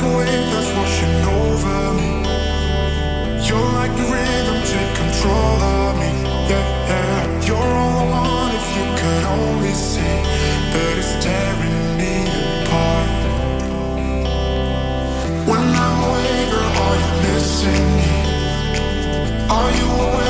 a wave that's washing over me. You're like the rhythm, take control of me. Yeah, yeah. You're all I want if you could only see that it's tearing me apart. When I'm away, girl, are you missing me? Are you away?